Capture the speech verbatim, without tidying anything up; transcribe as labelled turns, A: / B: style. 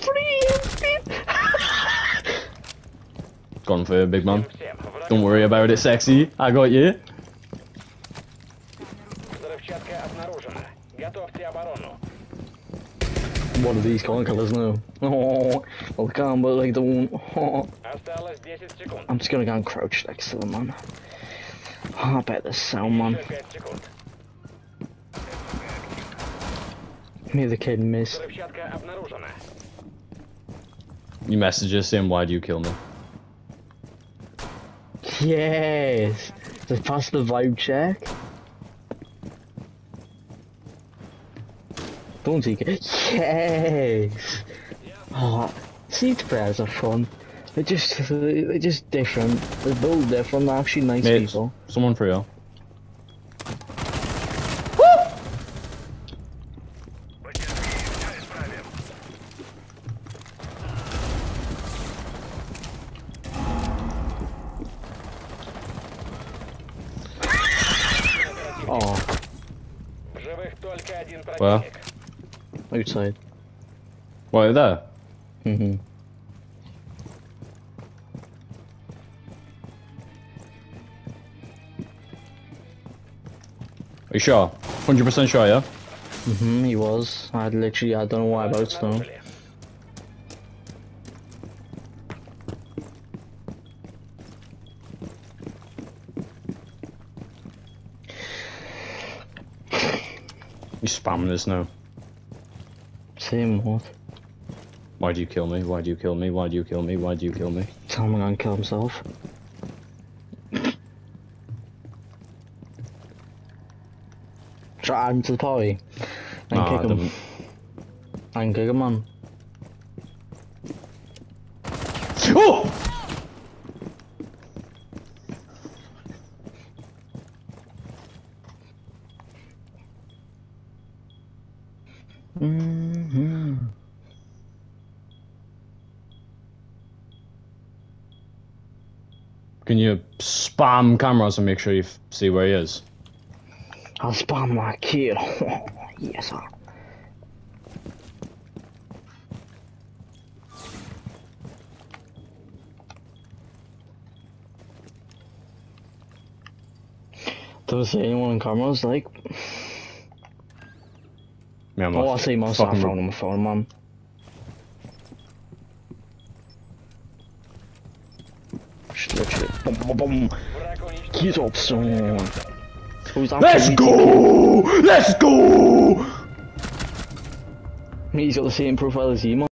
A: free!
B: Gone for you, big man. Don't worry about it, sexy. I got you.
A: What are these conquerors now? Oh, well, I can't, but I don't. Oh. I'm just gonna go and crouch next to them, man. Oh, I bet the sound, man. Me, the kid missed.
B: You message us saying, why do you kill me?
A: Yes! Just pass the vibe check. Don't take it. Yes! Oh, seed prayers are fun. They're just, they're just different. They're both different. They're actually nice
B: Mate,
A: people.
B: Someone for you.
A: Oh.
B: Where?
A: Outside.
B: What, there?
A: Mm-hmm.
B: Are you sure? one hundred percent sure, yeah?
A: Mm-hmm, he was. I literally, I don't know why about though.
B: You spamming us now.
A: Same what?
B: Why do you kill me? Why do you kill me? Why do you kill me? Why do you kill me?
A: Tell him gonna kill himself. Try him to the party. And
B: Nah,
A: kick him. And kick him, man.
B: Oh!
A: Mm-hmm.
B: Can you spam cameras and make sure you f see where he is?
A: I'll spam that kid. Yes, sir. Don't see anyone in cameras, like.
B: Yeah,
A: Oh, I see my phone on my phone, man. Just literally. Boom, boom, boom. Get up, son.
B: Let's go! Let's go!
A: He's got the same profile as you, man.